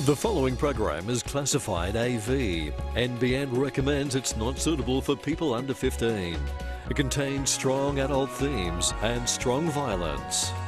The following program is classified AV. NBN recommends it's not suitable for people under 15. It contains strong adult themes and strong violence.